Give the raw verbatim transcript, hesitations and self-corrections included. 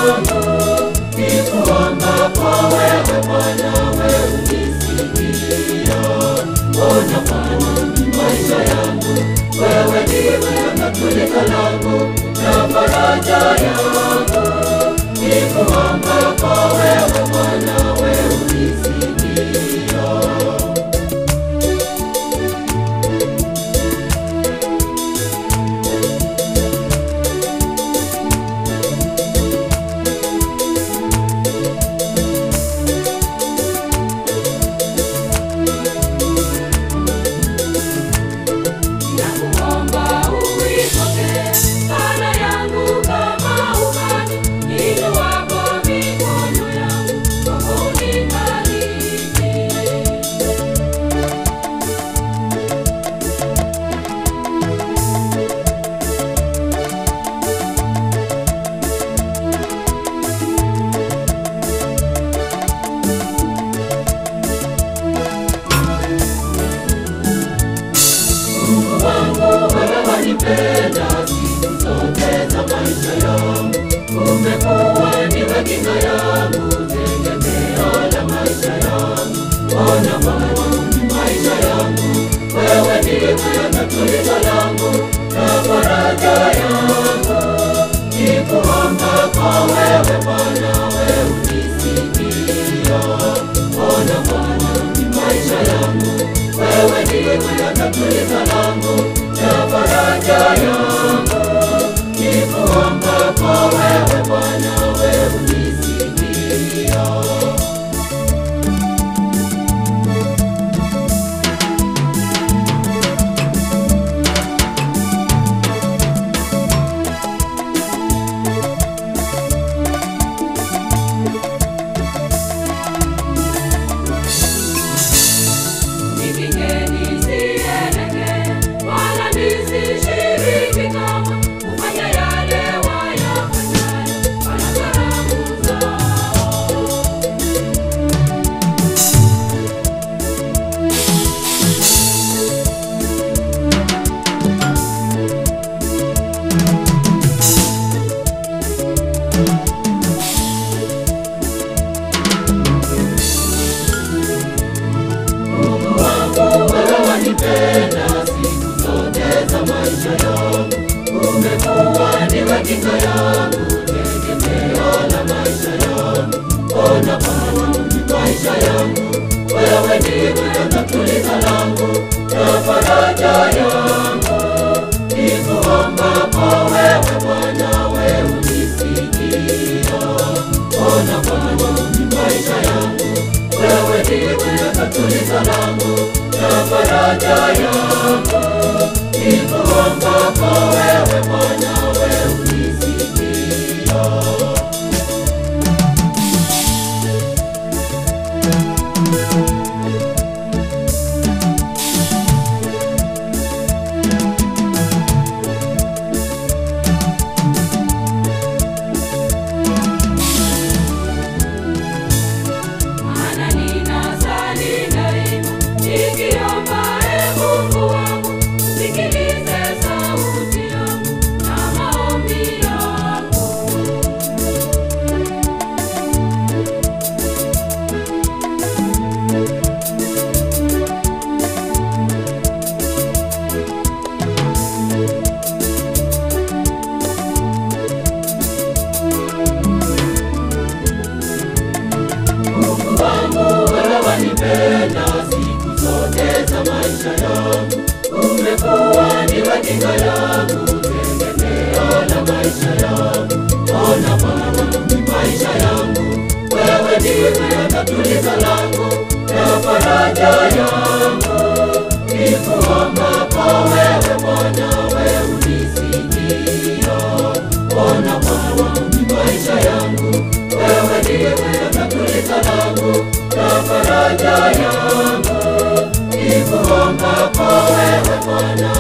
yangu, nikuomba kwa wewe Bwana, wewe unisikia. Ona Bwana maisha yangu, wewe ndiwe tulizo langu na faraja yangu, nikuomba kwa wewe Bwana, wewe unisikia. Unipenda siku zote za maisha yangu, umekuwa ndiwe kinga yangu, tegemeo la maisha yangu. Ona Bwana maisha yangu, wewe ndiwe tulizo langu na faraja yangu, nikuomba kwa wewe Bwana, wewe unisikia. Ona Bwana maisha yangu, wewe ndiwe tulizo langu na faraja yangu, nikuomba kwa wewe Bwana, wewe unisikia. Unipenda siku zote za maisha yangu, umekuwa ndiwe kinga yangu, tegemeo la maisha yangu. Ona Bwana maisha yangu, wewe ndiwe tulizo langu na faraja yangu, nikuomba kwa wewe Bwana, wewe unisikia. Ona Bwana maisha yangu, wewe ndiwe tulizo langu na faraja yangu, nikuomba kwa wewe Bwana, wewe unisikia. Unipenda siku zote za maisha yangu, umekuwa ndiwe kinga yangu, tegemeo la maisha yangu. Ona Bwana maisha yangu, wewe ndiwe tulizo langu na faraja yangu, nikuomba kwa wewe Bwana, wewe unisikia. Ona Bwana maisha yangu, wewe ndiwe tulizo langu na faraja yangu, nikuomba kwa wewe Bwana.